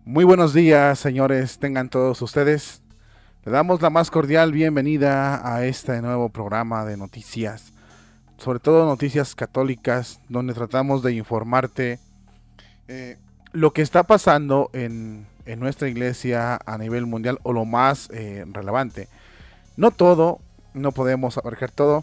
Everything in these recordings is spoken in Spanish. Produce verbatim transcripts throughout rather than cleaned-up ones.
Muy buenos días, señores, tengan todos ustedes. Le damos la más cordial bienvenida a este nuevo programa de noticias, sobre todo noticias católicas, donde tratamos de informarte eh, lo que está pasando en, en nuestra iglesia a nivel mundial o lo más eh, relevante. No todo, no podemos abarcar todo,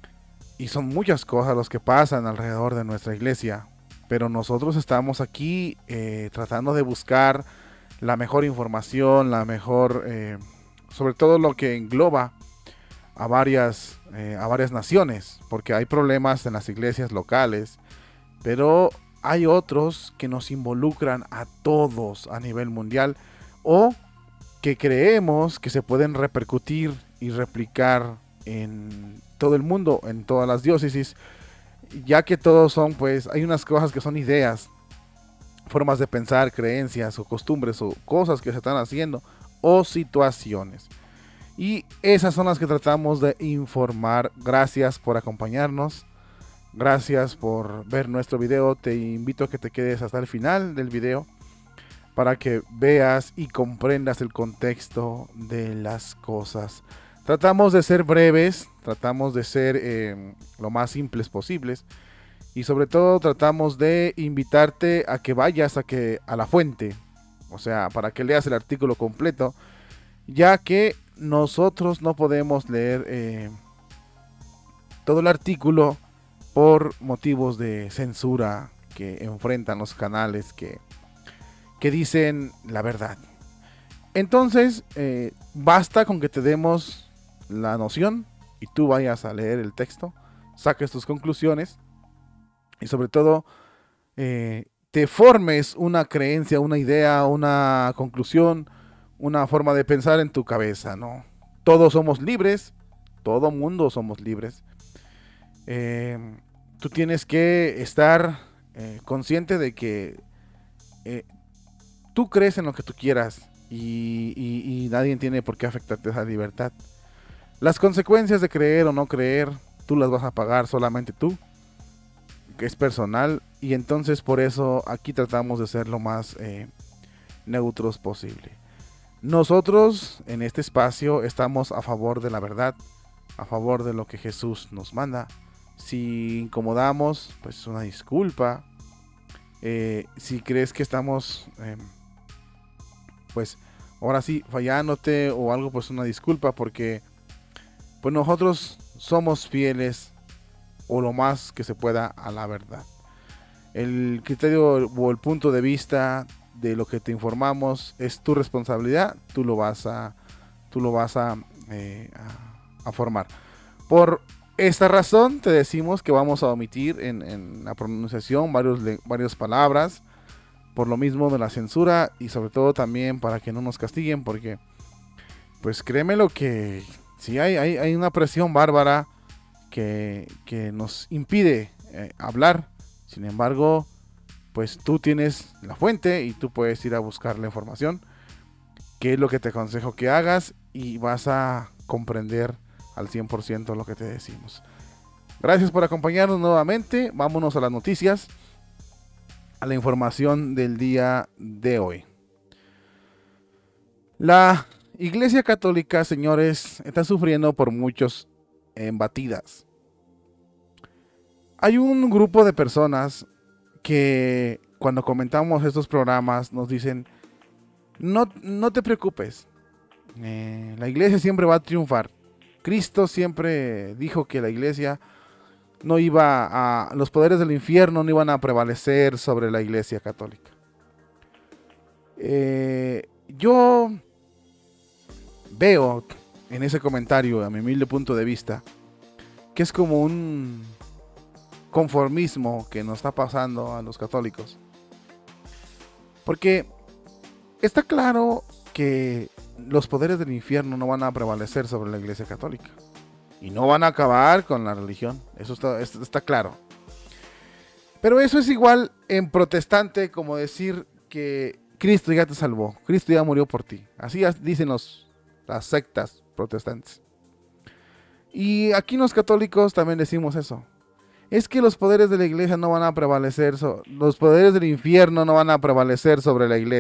y son muchas cosas las que pasan alrededor de nuestra iglesia, pero nosotros estamos aquí eh, tratando de buscar la mejor información, la mejor, eh, sobre todo lo que engloba a varias, eh, a varias naciones, porque hay problemas en las iglesias locales, pero hay otros que nos involucran a todos a nivel mundial o que creemos que se pueden repercutir y replicar en todo el mundo, en todas las diócesis, ya que todos son, pues, hay unas cosas que son ideas, formas de pensar, creencias o costumbres o cosas que se están haciendo o situaciones. Y esas son las que tratamos de informar. Gracias por acompañarnos. Gracias por ver nuestro video. Te invito a que te quedes hasta el final del video para que veas y comprendas el contexto de las cosas. Tratamos de ser breves, tratamos de ser eh, lo más simples posibles. Y sobre todo tratamos de invitarte a que vayas a, que, a la fuente, o sea, para que leas el artículo completo, ya que nosotros no podemos leer eh, todo el artículo por motivos de censura que enfrentan los canales que, que dicen la verdad. Entonces, eh, basta con que te demos la noción y tú vayas a leer el texto, saques tus conclusiones. Y sobre todo, eh, te formes una creencia, una idea, una conclusión, una forma de pensar en tu cabeza, ¿no? Todos somos libres, todo mundo somos libres. Eh, tú tienes que estar eh, consciente de que eh, tú crees en lo que tú quieras y, y, y nadie tiene por qué afectarte esa libertad. Las consecuencias de creer o no creer, tú las vas a pagar solamente tú, que es personal, y entonces por eso aquí tratamos de ser lo más eh, neutros posible. Nosotros en este espacio estamos a favor de la verdad, a favor de lo que Jesús nos manda. Si incomodamos, pues una disculpa. Eh, si crees que estamos, eh, pues ahora sí, fallándote o algo, pues una disculpa, porque pues nosotros somos fieles o lo más que se pueda a la verdad. El criterio o el punto de vista de lo que te informamos es tu responsabilidad, tú lo vas a, tú lo vas a, eh, a, a formar. Por esta razón te decimos que vamos a omitir en, en la pronunciación varios, varias palabras, por lo mismo de la censura y sobre todo también para que no nos castiguen, porque pues créeme lo que si hay, hay, hay una presión bárbara Que, que nos impide eh, hablar. Sin embargo, pues tú tienes la fuente y tú puedes ir a buscar la información, que es lo que te aconsejo que hagas, y vas a comprender al cien por ciento lo que te decimos. Gracias por acompañarnos nuevamente. Vámonos a las noticias, a la información del día de hoy. La Iglesia Católica, señores, está sufriendo por muchos embatidas. Hay un grupo de personas que cuando comentamos estos programas nos dicen, no, no te preocupes, eh, la iglesia siempre va a triunfar. Cristo siempre dijo que la iglesia no iba a, los poderes del infierno no iban a prevalecer sobre la iglesia católica. Eh, yo veo en ese comentario, a mi humilde punto de vista, que es como un conformismo que nos está pasando a los católicos. Porque está claro que los poderes del infierno no van a prevalecer sobre la iglesia católica. Y no van a acabar con la religión. Eso está, está claro. Pero eso es igual en protestante como decir que Cristo ya te salvó. Cristo ya murió por ti. Así dicen los, las sectas protestantes. Y aquí los católicos también decimos eso. Es que los poderes de la iglesia no van a prevalecer, so, los poderes del infierno no van a prevalecer sobre la iglesia.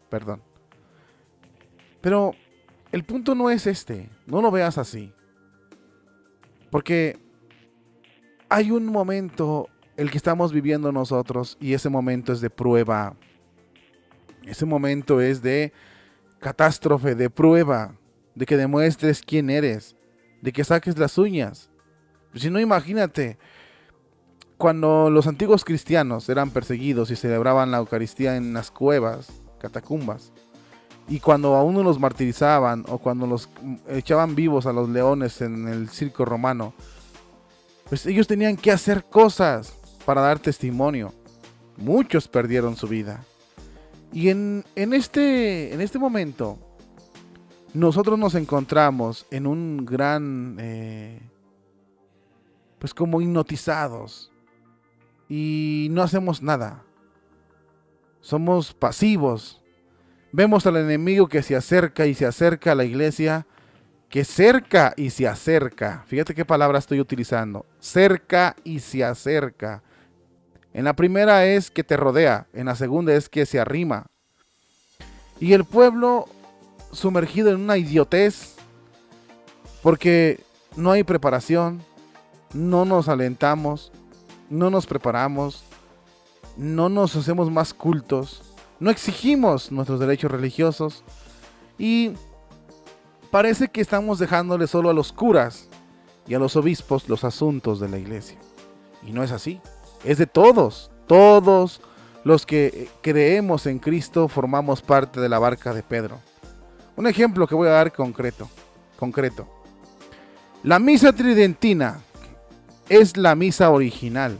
perdón. Pero el punto no es este, no lo veas así. Porque hay un momento el que estamos viviendo nosotros y ese momento es de prueba. Ese momento es de catástrofe, de prueba, de que demuestres quién eres, de que saques las uñas. Si no, imagínate, cuando los antiguos cristianos eran perseguidos y celebraban la Eucaristía en las cuevas, catacumbas, y cuando a uno los martirizaban o cuando los echaban vivos a los leones en el circo romano, pues ellos tenían que hacer cosas para dar testimonio. Muchos perdieron su vida. Y en, en, este, en este momento, nosotros nos encontramos en un gran, eh, pues como hipnotizados. Y no hacemos nada. Somos pasivos. Vemos al enemigo que se acerca y se acerca a la iglesia, que cerca y se acerca. Fíjate qué palabra estoy utilizando. Cerca y se acerca. En la primera es que te rodea, en la segunda es que se arrima. Y el pueblo sumergido en una idiotez, porque no hay preparación, no nos alentamos, no nos preparamos, no nos hacemos más cultos, no exigimos nuestros derechos religiosos y parece que estamos dejándole solo a los curas y a los obispos los asuntos de la iglesia. Y no es así, es de todos, todos los que creemos en Cristo formamos parte de la barca de Pedro. Un ejemplo que voy a dar concreto, concreto. La misa tridentina es la misa original.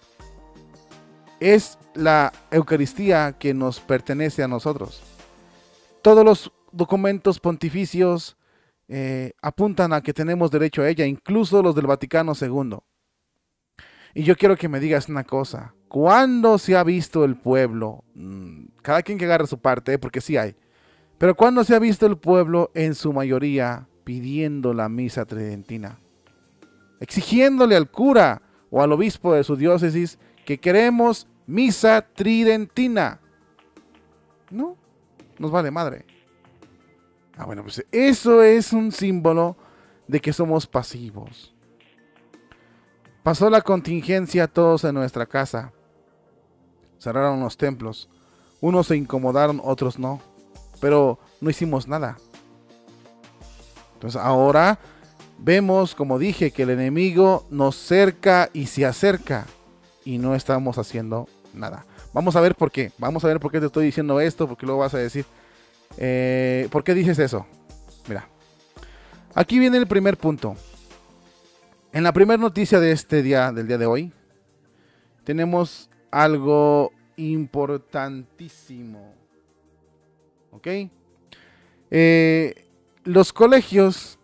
Es la Eucaristía que nos pertenece a nosotros. Todos los documentos pontificios eh, apuntan a que tenemos derecho a ella, incluso los del Vaticano segundo. Y yo quiero que me digas una cosa. ¿Cuándo se ha visto el pueblo? Cada quien que agarre su parte, ¿eh? Porque sí hay. Pero ¿cuándo se ha visto el pueblo en su mayoría pidiendo la misa tridentina? Exigiéndole al cura o al obispo de su diócesis que queremos misa tridentina. No, nos vale madre. Ah, bueno, pues eso es un símbolo de que somos pasivos. Pasó la contingencia todos en nuestra casa. Cerraron los templos. Unos se incomodaron, otros no. Pero no hicimos nada. Entonces ahora vemos, como dije, que el enemigo nos cerca y se acerca. Y no estamos haciendo nada. Vamos a ver por qué. Vamos a ver por qué te estoy diciendo esto. Porque luego vas a decir, eh, ¿por qué dices eso? Mira. Aquí viene el primer punto. En la primera noticia de este día, del día de hoy, tenemos algo importantísimo. ¿Ok? Eh, los colegios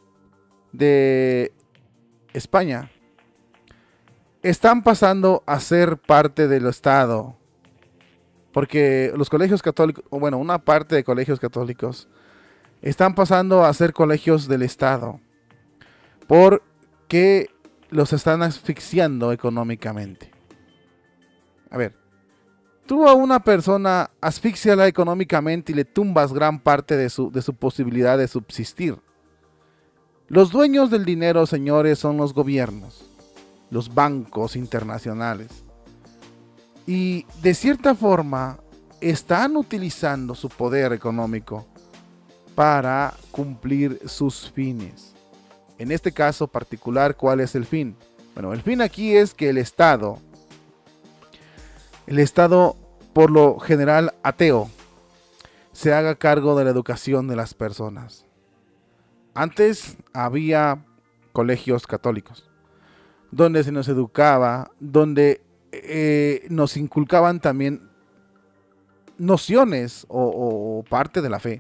de España están pasando a ser parte del Estado. Porque los colegios católicos, o bueno, una parte de colegios católicos, están pasando a ser colegios del Estado. Por que los están asfixiando económicamente. A ver, tú a una persona asfixiala económicamente y le tumbas gran parte de su, de su posibilidad de subsistir. Los dueños del dinero, señores, son los gobiernos, los bancos internacionales. Y de cierta forma están utilizando su poder económico para cumplir sus fines. En este caso particular, ¿cuál es el fin? Bueno, el fin aquí es que el Estado, el Estado por lo general ateo, se haga cargo de la educación de las personas. Antes había colegios católicos, donde se nos educaba, donde eh, nos inculcaban también nociones o, o parte de la fe.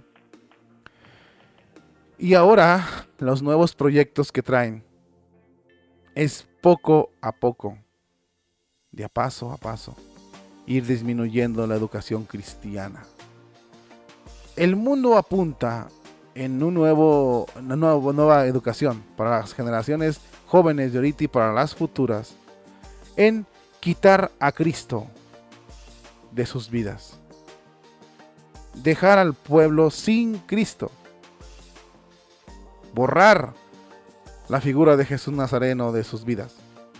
Y ahora los nuevos proyectos que traen es poco a poco, de a paso a paso, ir disminuyendo la educación cristiana. El mundo apunta en un nuevo, una nueva, nueva educación para las generaciones jóvenes de ahorita y para las futuras, en quitar a Cristo de sus vidas. dejar al pueblo sin Cristo. Borrar la figura de Jesús Nazareno de sus vidas.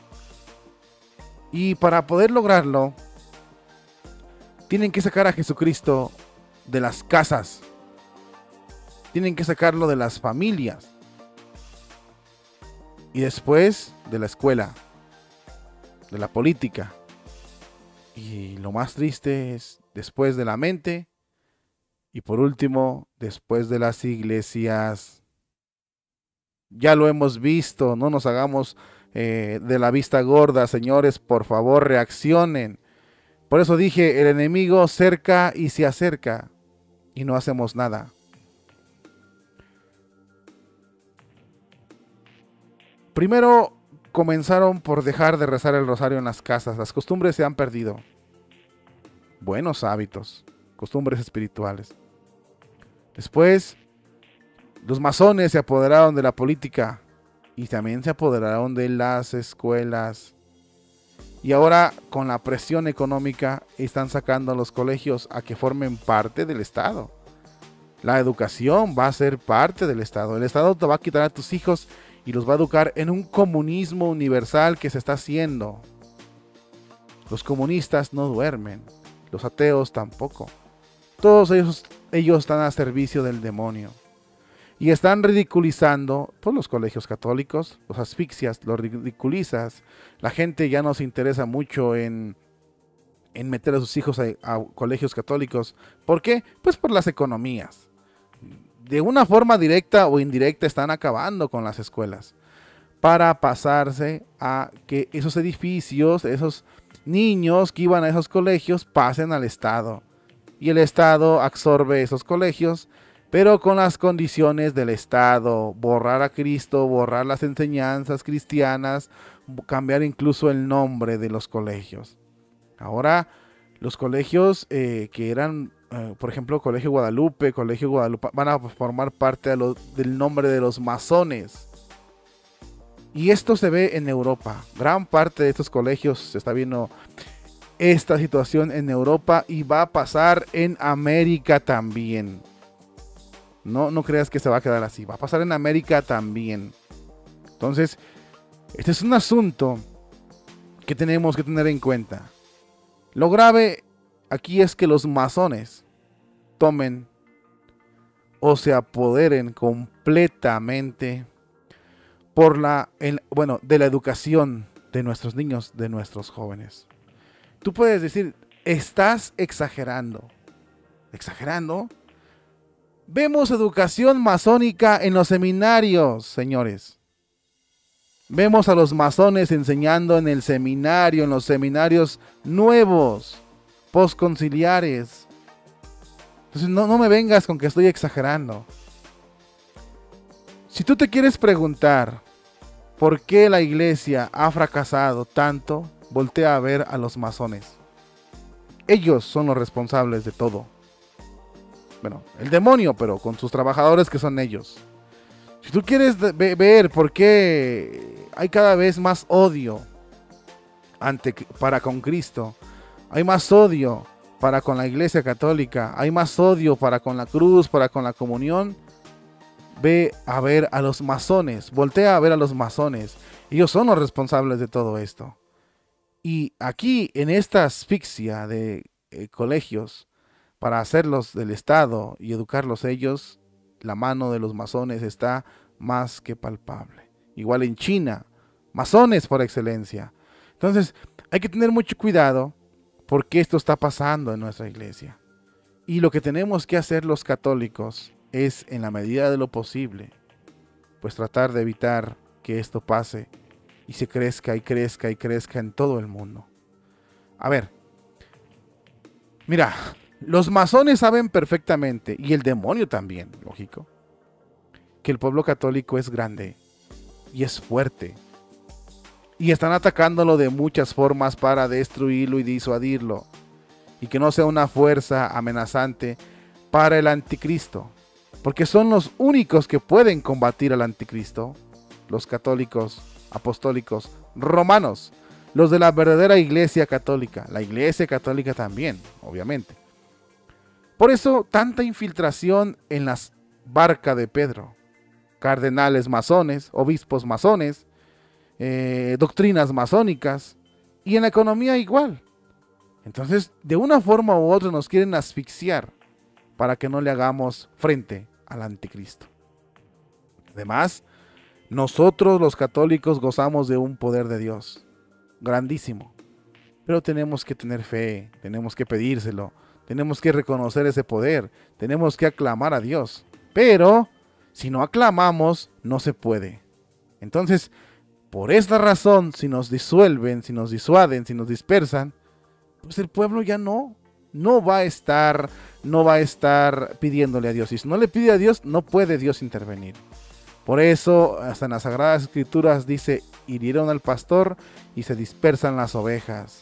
Y para poder lograrlo, tienen que sacar a Jesucristo de las casas. Tienen que sacarlo de las familias. Y después de la escuela, de la política. Y lo más triste es después de la mente. Y por último, después de las iglesias. Ya lo hemos visto, no nos hagamos eh, de la vista gorda, señores, por favor reaccionen. Por eso dije, el enemigo cerca y se acerca y no hacemos nada. Primero comenzaron por dejar de rezar el rosario en las casas. Las costumbres se han perdido. Buenos hábitos, costumbres espirituales. Después, los masones se apoderaron de la política y también se apoderaron de las escuelas. Y ahora, con la presión económica, están sacando a los colegios a que formen parte del Estado. La educación va a ser parte del Estado. El Estado te va a quitar a tus hijos y los va a educar en un comunismo universal que se está haciendo. Los comunistas no duermen, los ateos tampoco. Todos ellos, ellos están a servicio del demonio. Y están ridiculizando pues, los colegios católicos, los asfixias, los ridiculizas. La gente ya no se interesa mucho en, en meter a sus hijos a, a colegios católicos. ¿Por qué? Pues por las economías. De una forma directa o indirecta están acabando con las escuelas para pasarse a que esos edificios, esos niños que iban a esos colegios pasen al Estado. Y el Estado absorbe esos colegios, pero con las condiciones del Estado, borrar a Cristo, borrar las enseñanzas cristianas, cambiar incluso el nombre de los colegios. Ahora, los colegios eh, que eran, eh, por ejemplo, Colegio Guadalupe, Colegio Guadalupe, van a formar parte de lo, del nombre de los masones. Y esto se ve en Europa. Gran parte de estos colegios se está viendo esta situación en Europa y va a pasar en América también. No, no creas que se va a quedar así. Va a pasar en América también. Entonces, este es un asunto que tenemos que tener en cuenta. Lo grave aquí es que los masones tomen o se apoderen completamente por la, el, bueno, de la educación de nuestros niños, de nuestros jóvenes. Tú puedes decir, estás exagerando. ¿Exagerando? Vemos educación masónica en los seminarios, señores. Vemos a los masones enseñando en el seminario, en los seminarios nuevos, postconciliares. Entonces no, no me vengas con que estoy exagerando. Si tú te quieres preguntar por qué la iglesia ha fracasado tanto, voltea a ver a los masones. Ellos son los responsables de todo. Bueno, el demonio, pero con sus trabajadores que son ellos. Si tú quieres ver por qué hay cada vez más odio ante, para con Cristo, hay más odio para con la Iglesia Católica, hay más odio para con la cruz, para con la comunión, ve a ver a los masones, voltea a ver a los masones. Ellos son los responsables de todo esto. Y aquí, en esta asfixia de eh, colegios, para hacerlos del Estado y educarlos ellos, la mano de los masones está más que palpable. Igual en China, masones por excelencia. Entonces, hay que tener mucho cuidado porque esto está pasando en nuestra iglesia. Y lo que tenemos que hacer los católicos es, en la medida de lo posible, pues tratar de evitar que esto pase y se crezca y crezca y crezca en todo el mundo. A ver, mira, los masones saben perfectamente, y el demonio también, lógico, que el pueblo católico es grande y es fuerte. Y están atacándolo de muchas formas para destruirlo y disuadirlo. Y que no sea una fuerza amenazante para el anticristo. Porque son los únicos que pueden combatir al anticristo. Los católicos, apostólicos, romanos. Los de la verdadera iglesia católica. La iglesia católica también, obviamente. Por eso tanta infiltración en las barcas de Pedro. Cardenales masones, obispos masones, eh, doctrinas masónicas, y en la economía igual. Entonces, de una forma u otra nos quieren asfixiar para que no le hagamos frente al anticristo. Además, nosotros los católicos gozamos de un poder de Dios grandísimo, pero tenemos que tener fe, tenemos que pedírselo, tenemos que reconocer ese poder, tenemos que aclamar a Dios. Pero si no aclamamos, no se puede. Entonces, por esta razón, si nos disuelven, si nos disuaden, si nos dispersan, pues el pueblo ya no, no va a estar, no va a estar pidiéndole a Dios. Y si no le pide a Dios, no puede Dios intervenir. Por eso, hasta en las Sagradas Escrituras dice, hirieron al pastor y se dispersan las ovejas.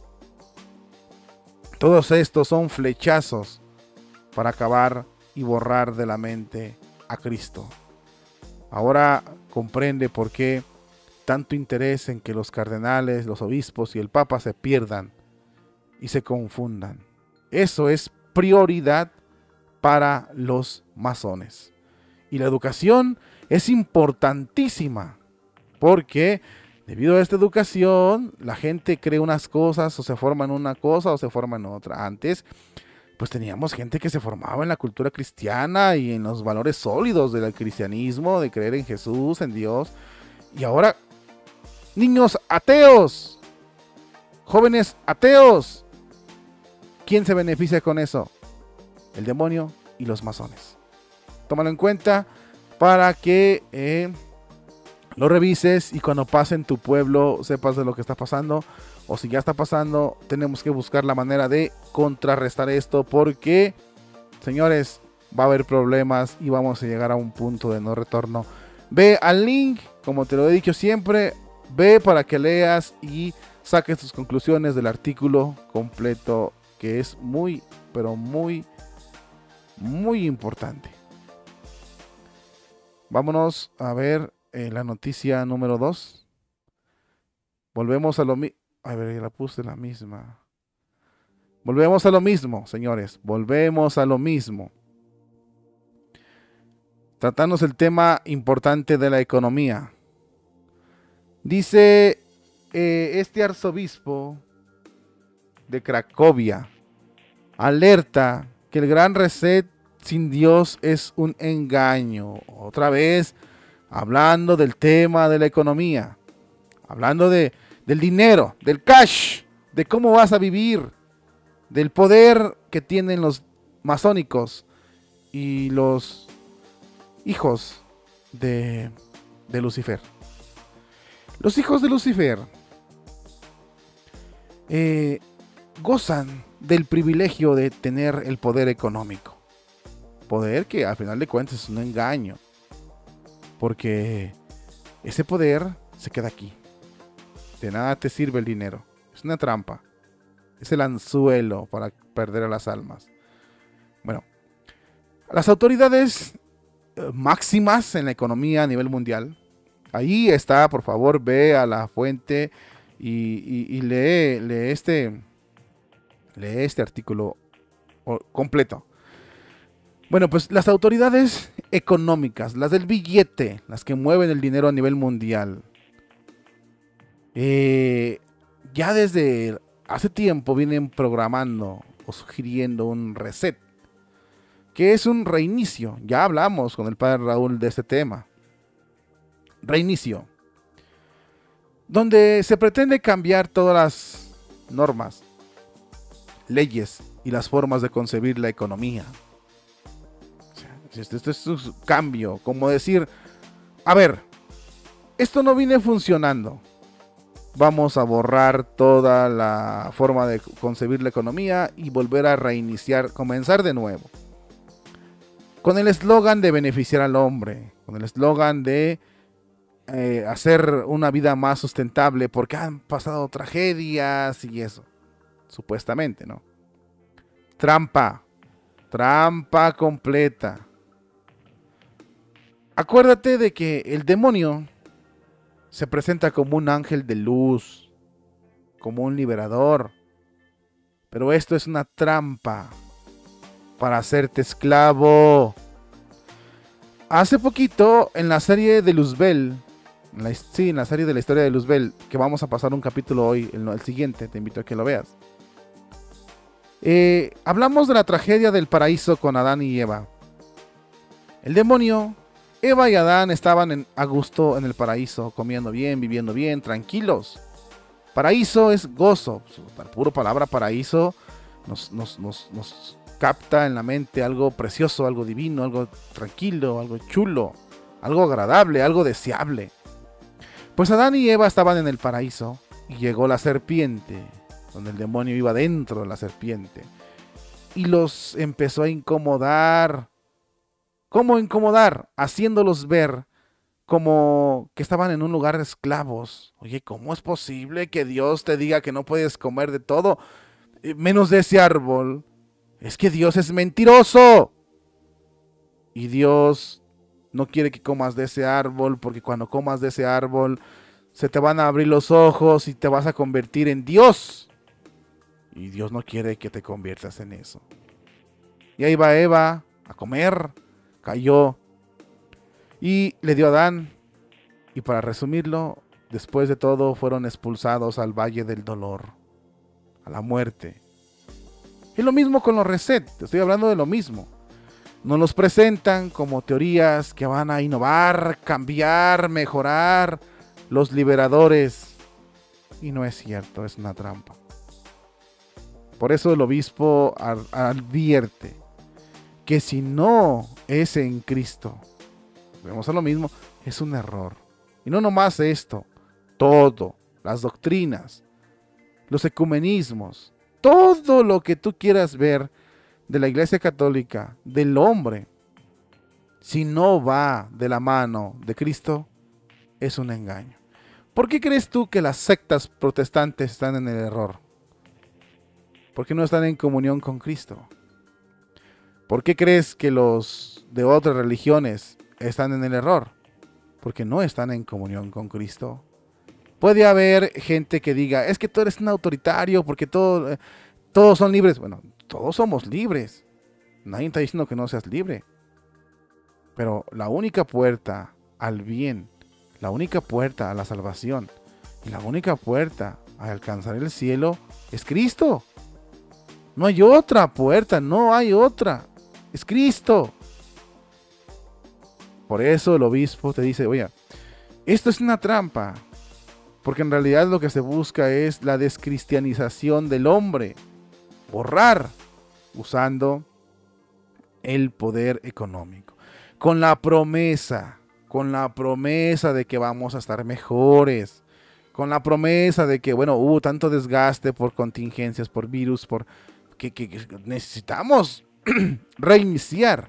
Todos estos son flechazos para acabar y borrar de la mente a Cristo. Ahora comprende por qué tanto interés en que los cardenales, los obispos y el papa se pierdan y se confundan. Eso es prioridad para los masones. Y la educación es importantísima, porque debido a esta educación la gente cree unas cosas, o se forma en una cosa o se forma en otra. Antes pues teníamos gente que se formaba en la cultura cristiana y en los valores sólidos del cristianismo, de creer en Jesús, en Dios. Y ahora, niños ateos, jóvenes ateos, ¿quién se beneficia con eso? El demonio y los masones. Tómalo en cuenta para que eh, lo revises y cuando pase en tu pueblo sepas de lo que está pasando. O si ya está pasando, tenemos que buscar la manera de contrarrestar esto, porque, señores, va a haber problemas y vamos a llegar a un punto de no retorno. Ve al link, como te lo he dicho siempre, ve para que leas y saques tus conclusiones del artículo completo, que es muy, pero muy, muy importante. Vámonos a ver eh, la noticia número dos. Volvemos a lo mismo. A ver, ya la puse la misma. Volvemos a lo mismo, señores. Volvemos a lo mismo. Tratándose el tema importante de la economía. Dice eh, este arzobispo de Cracovia. Alerta que el gran reset sin Dios es un engaño. Otra vez, hablando del tema de la economía. Hablando de... del dinero, del cash, de cómo vas a vivir, del poder que tienen los masónicos y los hijos de, de Lucifer. Los hijos de Lucifer eh, gozan del privilegio de tener el poder económico. Poder que al final de cuentas es un engaño, porque ese poder se queda aquí. De nada te sirve el dinero. Es una trampa. Es el anzuelo para perder a las almas. Bueno, las autoridades máximas en la economía a nivel mundial. Ahí está, por favor, ve a la fuente y, y, y lee, lee, este, lee este artículo completo. Bueno, pues las autoridades económicas, las del billete, las que mueven el dinero a nivel mundial, Eh, ya desde hace tiempo vienen programando o sugiriendo un reset, que es un reinicio. Ya hablamos con el padre Raúl de este tema. Reinicio, donde se pretende cambiar todas las normas, leyes y las formas de concebir la economía. O sea, esto, esto es un cambio, como decir, a ver, esto no viene funcionando. Vamos a borrar toda la forma de concebir la economía y volver a reiniciar, comenzar de nuevo. Con el eslogan de beneficiar al hombre, con el eslogan de eh, hacer una vida más sustentable porque han pasado tragedias y eso. Supuestamente, ¿no? Trampa, trampa completa. Acuérdate de que el demonio se presenta como un ángel de luz, como un liberador. Pero esto es una trampa para hacerte esclavo. Hace poquito, en la serie de Luzbel, en la, sí, en la serie de la historia de Luzbel, que vamos a pasar un capítulo hoy, el, el siguiente, te invito a que lo veas. Eh, hablamos de la tragedia del paraíso con Adán y Eva. El demonio, Eva y Adán estaban en, a gusto en el paraíso, comiendo bien, viviendo bien, tranquilos. Paraíso es gozo. La pura palabra paraíso nos, nos, nos, nos capta en la mente algo precioso, algo divino, algo tranquilo, algo chulo, algo agradable, algo deseable. Pues Adán y Eva estaban en el paraíso y llegó la serpiente, donde el demonio iba dentro de la serpiente y los empezó a incomodar. ¿Cómo incomodar? Haciéndolos ver como que estaban en un lugar de esclavos. Oye, ¿cómo es posible que Dios te diga que no puedes comer de todo, menos de ese árbol? Es que Dios es mentiroso. Y Dios no quiere que comas de ese árbol, porque cuando comas de ese árbol se te van a abrir los ojos y te vas a convertir en Dios. Y Dios no quiere que te conviertas en eso. Y ahí va Eva a comer, cayó y le dio a Adán. Y para resumirlo, después de todo fueron expulsados al valle del dolor, a la muerte. Es lo mismo con los reset, te estoy hablando de lo mismo. Nos los presentan como teorías que van a innovar, cambiar, mejorar, los liberadores. Y no es cierto, es una trampa. Por eso el obispo advierte que si no es en Cristo, vemos a lo mismo, es un error. Y no nomás esto, todo, las doctrinas, los ecumenismos, todo lo que tú quieras ver de la Iglesia Católica, del hombre, si no va de la mano de Cristo, es un engaño. ¿Por qué crees tú que las sectas protestantes están en el error? Porque no están en comunión con Cristo. ¿Por qué crees que los de otras religiones están en el error? Porque no están en comunión con Cristo. Puede haber gente que diga, es que tú eres un autoritario porque todo, eh, todos son libres. Bueno, todos somos libres. Nadie está diciendo que no seas libre. Pero la única puerta al bien, la única puerta a la salvación y la única puerta a alcanzar el cielo es Cristo. No hay otra puerta, no hay otra. Es Cristo. Por eso el obispo te dice, oye, esto es una trampa. Porque en realidad lo que se busca es la descristianización del hombre. Borrar usando el poder económico. Con la promesa, con la promesa de que vamos a estar mejores. Con la promesa de que, bueno, hubo tanto desgaste por contingencias, por virus, por que, que, que necesitamos reiniciar.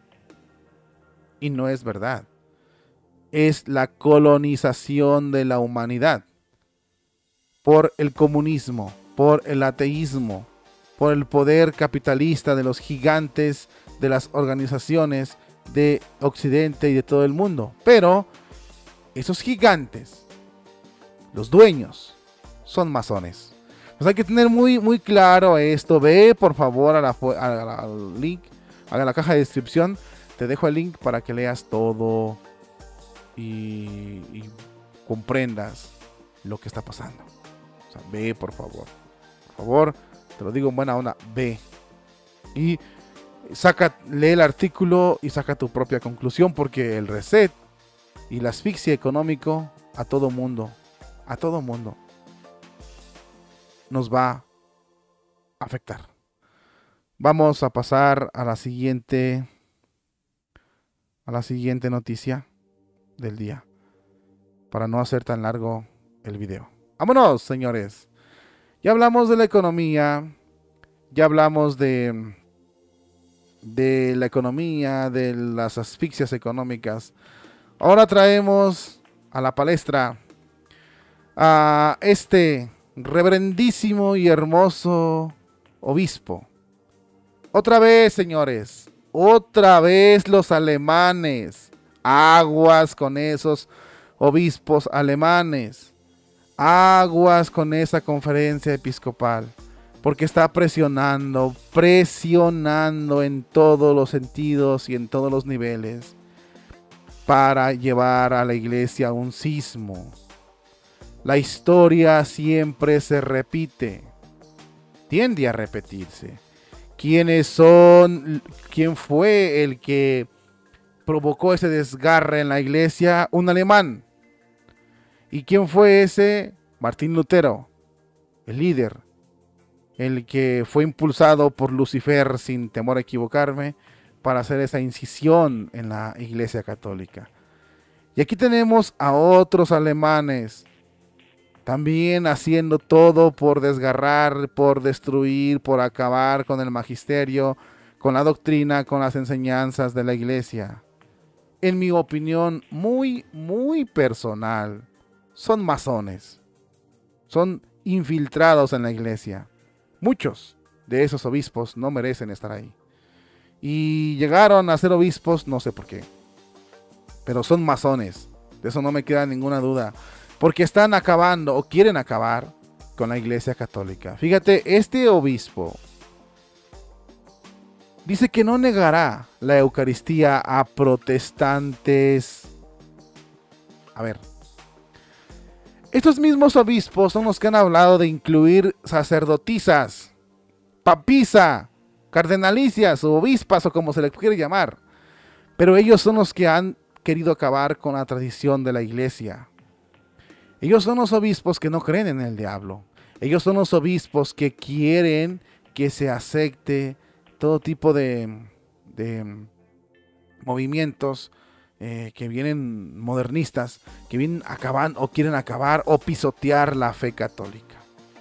Y no es verdad. Es la colonización de la humanidad por el comunismo, por el ateísmo, por el poder capitalista de los gigantes de las organizaciones de Occidente y de todo el mundo. Pero esos gigantes, los dueños, son masones. Pues hay que tener muy, muy claro esto. Ve por favor a la, a la, al link, a la caja de descripción. Te dejo el link para que leas todo y, y comprendas lo que está pasando. O sea, ve por favor. Por favor, te lo digo en buena onda, ve. Y saca, lee el artículo y saca tu propia conclusión, porque el reset y la asfixia económico a todo mundo, a todo mundo, nos va a afectar. Vamos a pasar a la siguiente a la siguiente noticia del día, para no hacer tan largo el video. ¡Vámonos, señores! Ya hablamos de la economía, ya hablamos de, de la economía, de las asfixias económicas. Ahora traemos a la palestra a este reverendísimo y hermoso obispo. Otra vez, señores, otra vez los alemanes. Aguas con esos obispos alemanes. Aguas con esa conferencia episcopal. porque está presionando, presionando en todos los sentidos y en todos los niveles para llevar a la iglesia a un cisma. La historia siempre se repite, tiende a repetirse. ¿Quiénes son? ¿Quién fue el que provocó ese desgarre en la iglesia? Un alemán. ¿Y quién fue ese? Martín Lutero, el líder, el que fue impulsado por Lucifer, sin temor a equivocarme, para hacer esa incisión en la iglesia católica. Y aquí tenemos a otros alemanes, también haciendo todo por desgarrar, por destruir, por acabar con el magisterio, con la doctrina, con las enseñanzas de la iglesia. En mi opinión muy, muy personal, son masones. Son infiltrados en la iglesia. Muchos de esos obispos no merecen estar ahí. Y llegaron a ser obispos, no sé por qué. Pero son masones. De eso no me queda ninguna duda. Porque están acabando o quieren acabar con la iglesia católica. Fíjate, este obispo dice que no negará la Eucaristía a protestantes. A ver. Estos mismos obispos son los que han hablado de incluir sacerdotisas, papisa, cardenalicias o obispas o como se les quiere llamar. Pero ellos son los que han querido acabar con la tradición de la iglesia. Ellos son los obispos que no creen en el diablo. Ellos son los obispos que quieren que se acepte todo tipo de, de movimientos eh, que vienen modernistas, que vienen acaban o quieren acabar o pisotear la fe católica.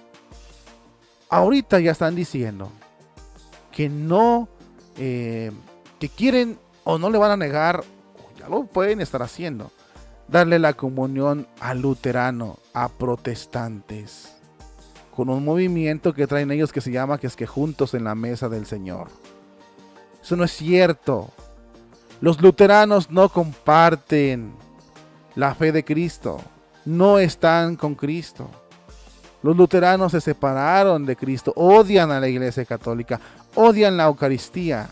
Ahorita ya están diciendo que no, eh, que quieren o no le van a negar, o ya lo pueden estar haciendo, darle la comunión a luterano, a protestantes, con un movimiento que traen ellos que se llama que es que juntos en la mesa del Señor. Eso no es cierto. Los luteranos no comparten la fe de Cristo, no están con Cristo. Los luteranos se separaron de Cristo, odian a la iglesia católica, odian la Eucaristía.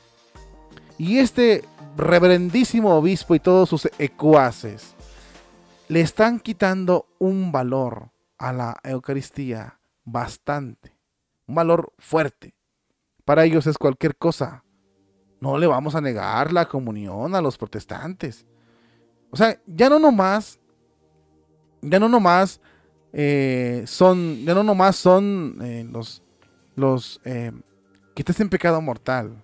Y este reverendísimo obispo y todos sus ecuaces le están quitando un valor a la Eucaristía bastante, un valor fuerte. Para ellos es cualquier cosa. No le vamos a negar la comunión a los protestantes. O sea, ya no nomás, ya no nomás eh, son, ya no nomás son eh, los, los eh, que estén en pecado mortal.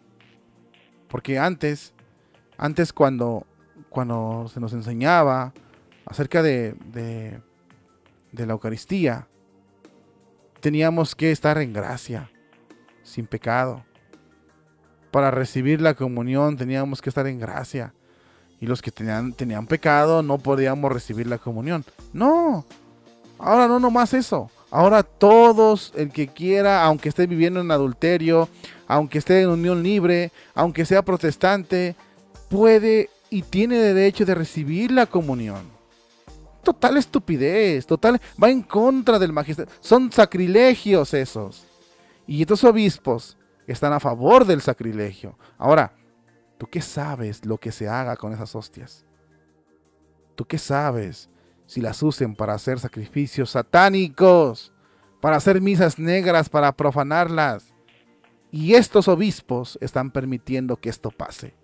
Porque antes Antes cuando, cuando se nos enseñaba acerca de, de, de la Eucaristía, teníamos que estar en gracia, sin pecado. Para recibir la comunión teníamos que estar en gracia. Y los que tenían, tenían pecado no podíamos recibir la comunión. No, ahora no nomás eso. Ahora todos, el que quiera, aunque esté viviendo en adulterio, aunque esté en unión libre, aunque sea protestante, puede y tiene derecho de recibir la comunión. Total estupidez, total, va en contra del magisterio. Son sacrilegios esos. Y estos obispos están a favor del sacrilegio. Ahora, ¿tú qué sabes lo que se haga con esas hostias? ¿Tú qué sabes si las usen para hacer sacrificios satánicos, para hacer misas negras, para profanarlas? Y estos obispos están permitiendo que esto pase.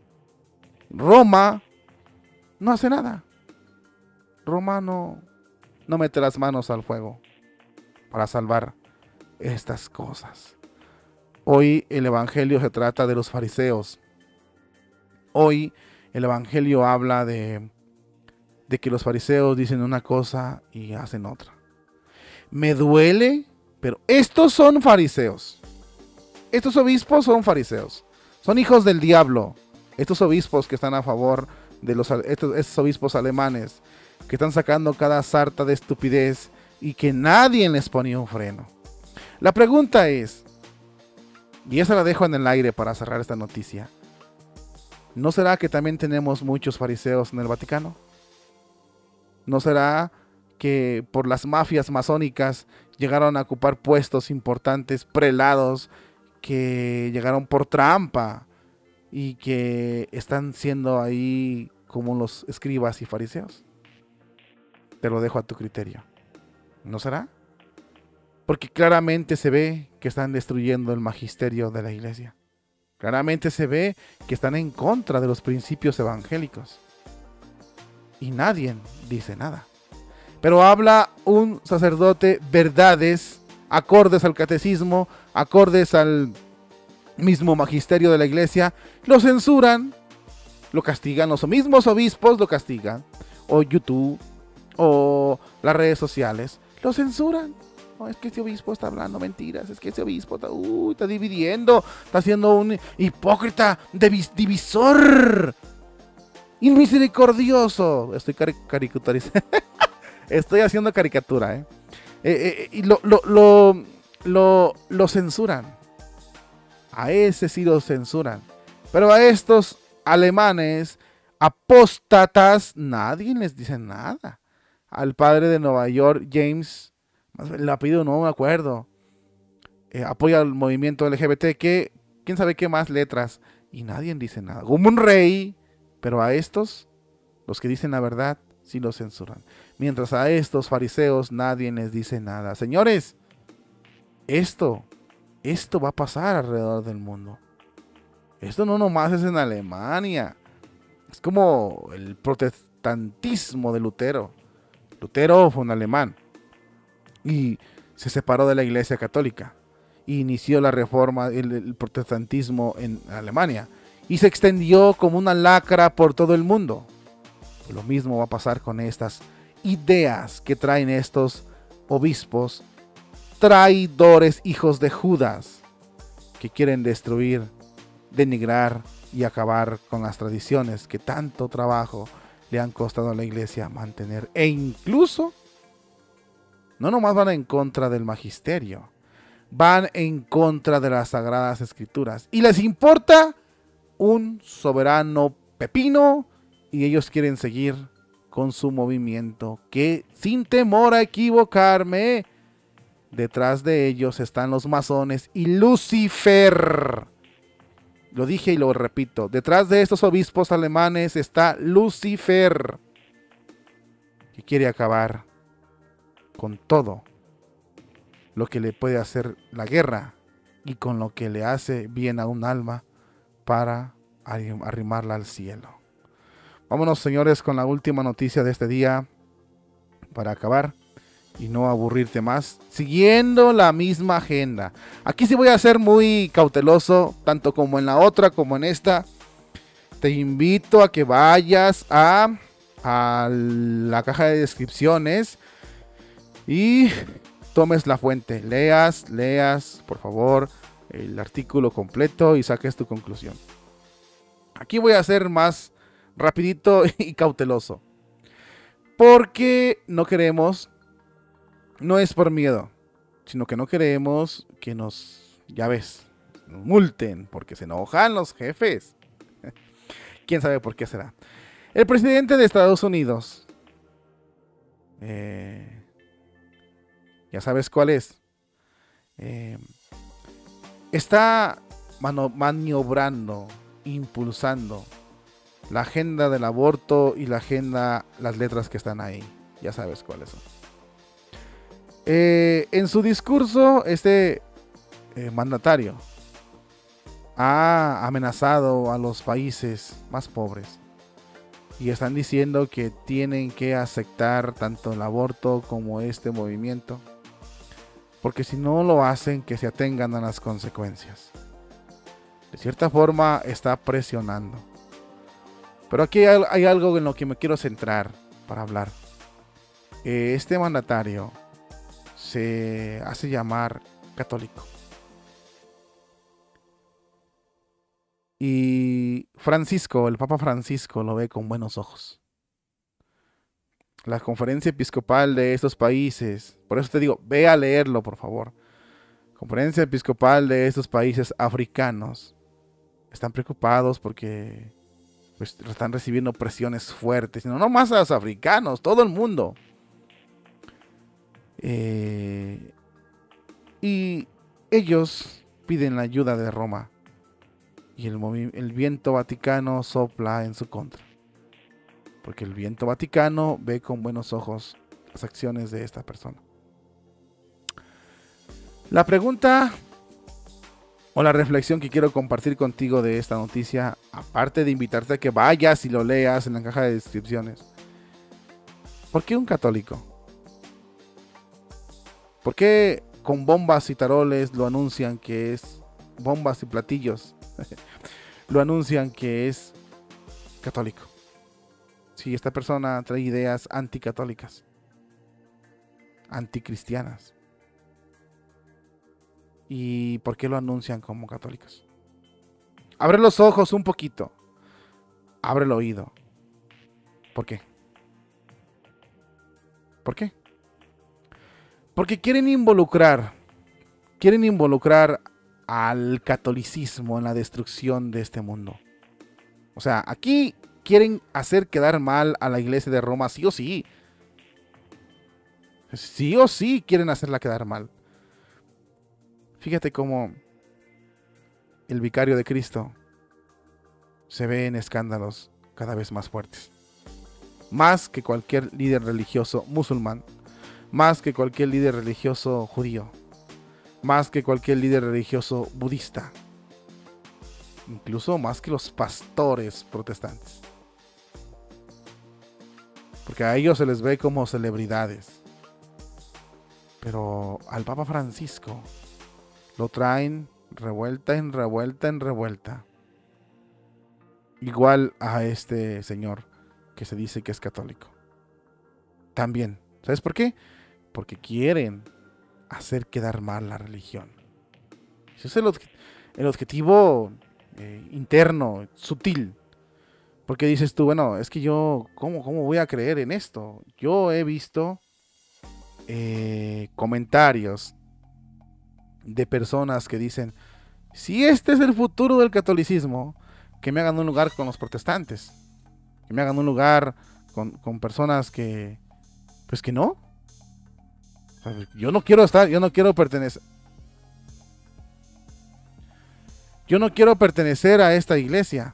Roma no hace nada. Roma no, no mete las manos al fuego para salvar estas cosas. Hoy el evangelio se trata de los fariseos. Hoy el evangelio habla de, de que los fariseos dicen una cosa y hacen otra. Me duele, pero estos son fariseos. Estos obispos son fariseos. Son hijos del diablo. Estos obispos que están a favor de los estos, estos obispos alemanes que están sacando cada sarta de estupidez y que nadie les ponía un freno. La pregunta es, y esa la dejo en el aire para cerrar esta noticia, ¿no será que también tenemos muchos fariseos en el Vaticano? ¿No será que por las mafias masónicas llegaron a ocupar puestos importantes, prelados, que llegaron por trampa y que están siendo ahí como los escribas y fariseos. Te lo dejo a tu criterio. ¿No será? Porque claramente se ve que están destruyendo el magisterio de la iglesia. Claramente se ve que están en contra de los principios evangélicos. Y nadie dice nada. Pero habla un sacerdote verdades acordes al catecismo, acordes al mismo magisterio de la iglesia. Lo censuran, lo castigan, los mismos obispos lo castigan. O YouTube, o las redes sociales, lo censuran. No, es que ese obispo está hablando mentiras, es que ese obispo está, uh, está dividiendo, está siendo un hipócrita, divisor, inmisericordioso. Estoy cari caricaturizando, estoy haciendo caricatura, ¿eh? Eh, eh, y lo, lo, lo, lo, lo censuran. A ese sí lo censuran. Pero a estos alemanes apóstatas, nadie les dice nada. Al padre de Nueva York, James, el apellido no me acuerdo, eh, apoya el movimiento L G B T, que quién sabe qué más letras, y nadie dice nada, como un rey. Pero a estos, los que dicen la verdad, sí los censuran, mientras a estos fariseos nadie les dice nada. Señores, esto, esto va a pasar alrededor del mundo. Esto no nomás es en Alemania, es como el protestantismo de Lutero. Lutero fue un alemán y se separó de la Iglesia Católica e inició la reforma, el, el protestantismo en Alemania, y se extendió como una lacra por todo el mundo. Pues lo mismo va a pasar con estas ideas que traen estos obispos traidores, hijos de Judas, que quieren destruir, denigrar y acabar con las tradiciones que tanto trabajo le han costado a la iglesia mantener. E incluso no nomás van en contra del magisterio, van en contra de las sagradas escrituras, y les importa un soberano pepino, y ellos quieren seguir con su movimiento, que sin temor a equivocarme, detrás de ellos están los masones y Lucifer. Lo dije y lo repito, detrás de estos obispos alemanes está Lucifer, que quiere acabar con todo lo que le puede hacer la guerra y con lo que le hace bien a un alma para arrimarla al cielo. Vámonos, señores, con la última noticia de este día para acabar y no aburrirte más, siguiendo la misma agenda. Aquí sí voy a ser muy cauteloso, tanto como en la otra como en esta. Te invito a que vayas a, a la caja de descripciones y tomes la fuente, leas, leas, por favor, el artículo completo y saques tu conclusión. Aquí voy a ser más rapidito y cauteloso, porque no queremos, no es por miedo, sino que no queremos que nos, ya ves, nos multen, porque se enojan los jefes. ¿Quién sabe por qué será? El presidente de Estados Unidos, eh, ya sabes cuál es, eh, está mano, maniobrando, impulsando la agenda del aborto y la agenda, las letras que están ahí, ya sabes cuáles son. Eh, en su discurso, este eh, mandatario ha amenazado a los países más pobres y están diciendo que tienen que aceptar tanto el aborto como este movimiento, porque si no lo hacen, que se atengan a las consecuencias. De cierta forma está presionando. Pero aquí hay, hay algo en lo que me quiero centrar para hablar. Eh, este mandatario se hace llamar católico. Y Francisco, el Papa Francisco, lo ve con buenos ojos. La conferencia episcopal de estos países, por eso te digo, ve a leerlo, por favor. Conferencia episcopal de estos países africanos están preocupados porque pues, están recibiendo presiones fuertes. No, no más a los africanos, todo el mundo. Eh, y ellos piden la ayuda de Roma. Y el, el viento vaticano sopla en su contra. Porque el viento vaticano ve con buenos ojos las acciones de esta persona. La pregunta o la reflexión que quiero compartir contigo de esta noticia, aparte de invitarte a que vayas y lo leas en la caja de descripciones. ¿Por qué un católico? ¿Por qué con bombas y taroles lo anuncian que es, bombas y platillos, lo anuncian que es católico? Si esta persona trae ideas anticatólicas, anticristianas. ¿Y por qué lo anuncian como católicos? Abre los ojos un poquito. Abre el oído. ¿Por qué? ¿Por qué? Porque quieren involucrar, quieren involucrar al catolicismo en la destrucción de este mundo. O sea, aquí quieren hacer quedar mal a la iglesia de Roma, sí o sí. Sí o sí quieren hacerla quedar mal. Fíjate cómo el vicario de Cristo se ve en escándalos cada vez más fuertes. Más que cualquier líder religioso musulmán. Más que cualquier líder religioso judío. Más que cualquier líder religioso budista. Incluso más que los pastores protestantes. Porque a ellos se les ve como celebridades. Pero al Papa Francisco lo traen revuelta en revuelta en revuelta. Igual a este señor que se dice que es católico. También. ¿Sabes por qué? Porque quieren hacer quedar mal la religión. Ese es el, obje- el objetivo eh, interno, sutil. Porque dices tú, bueno, es que yo, ¿cómo, cómo voy a creer en esto? Yo he visto eh, comentarios de personas que dicen, si este es el futuro del catolicismo, que me hagan un lugar con los protestantes, que me hagan un lugar con, con personas que, pues que no. O sea, yo no quiero estar, yo no quiero pertenecer, yo no quiero pertenecer a esta iglesia,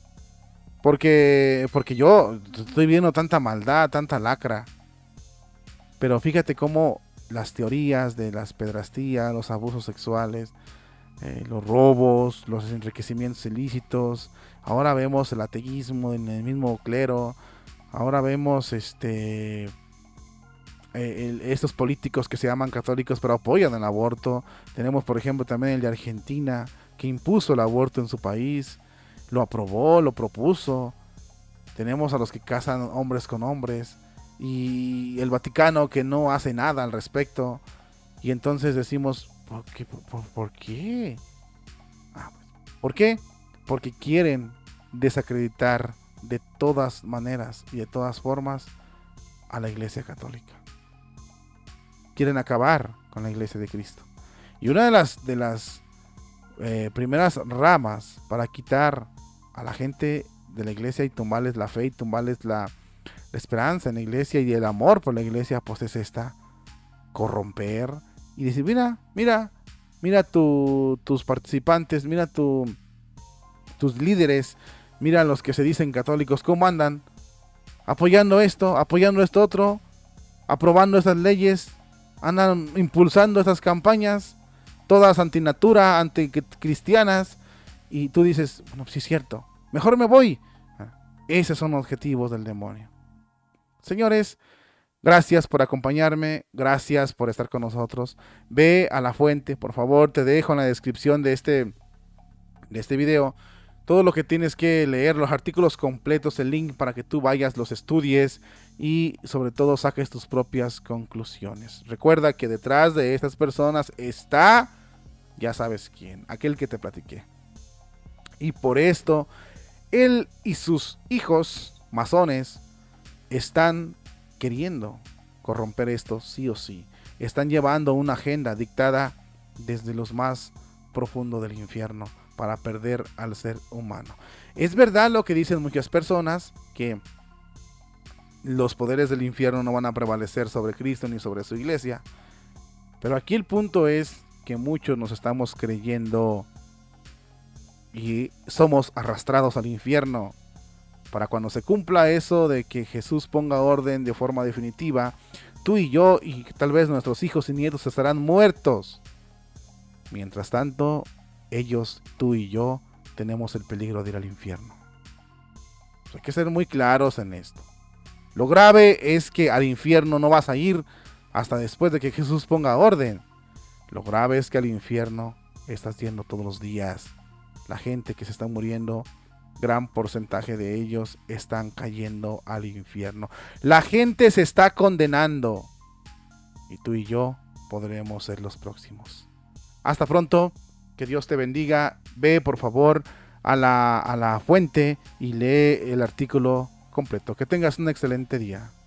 porque, porque yo estoy viendo tanta maldad, tanta lacra. Pero fíjate cómo las teorías de las pedrastías, los abusos sexuales, eh, los robos, los enriquecimientos ilícitos. Ahora vemos el ateísmo en el mismo clero. Ahora vemos este eh, el, estos políticos que se llaman católicos pero apoyan el aborto. Tenemos por ejemplo también el de Argentina, que impuso el aborto en su país. Lo aprobó, lo propuso. Tenemos a los que casan hombres con hombres. Y el Vaticano que no hace nada al respecto. Y entonces decimos, ¿por qué? ¿Por, por, por qué? Ah, ¿por qué? Porque quieren desacreditar de todas maneras y de todas formas a la Iglesia Católica. Quieren acabar con la Iglesia de Cristo. Y una de las, de las eh, primeras ramas para quitar a la gente de la Iglesia y tumbarles la fe y tumbarles la La esperanza en la iglesia y el amor por la iglesia, pues es esta: corromper y decir, mira, mira, mira tu, tus participantes, mira tu, tus líderes, mira los que se dicen católicos, cómo andan, apoyando esto, apoyando esto otro, aprobando estas leyes, andan impulsando estas campañas, todas antinatura, anticristianas, y tú dices, bueno, sí es cierto, mejor me voy. Esos son los objetivos del demonio. Señores, gracias por acompañarme, gracias por estar con nosotros. Ve a la fuente, por favor, te dejo en la descripción de este, de este video todo lo que tienes que leer, los artículos completos, el link para que tú vayas, los estudies y sobre todo saques tus propias conclusiones. Recuerda que detrás de estas personas está, ya sabes quién, aquel que te platiqué. Y por esto, él y sus hijos masones están queriendo corromper esto sí o sí. Están llevando una agenda dictada desde los más profundo del infierno para perder al ser humano. Es verdad lo que dicen muchas personas, que los poderes del infierno no van a prevalecer sobre Cristo ni sobre su iglesia. Pero aquí el punto es que muchos nos estamos creyendo y somos arrastrados al infierno. Para cuando se cumpla eso de que Jesús ponga orden de forma definitiva, tú y yo y tal vez nuestros hijos y nietos estarán muertos. Mientras tanto, ellos, tú y yo, tenemos el peligro de ir al infierno. Hay que ser muy claros en esto. Lo grave es que al infierno no vas a ir hasta después de que Jesús ponga orden. Lo grave es que al infierno estás yendo todos los días. La gente que se está muriendo, gran porcentaje de ellos están cayendo al infierno. La gente se está condenando. Y tú y yo podremos ser los próximos. Hasta pronto. Que Dios te bendiga. Ve por favor a la, a la fuente y lee el artículo completo. Que tengas un excelente día.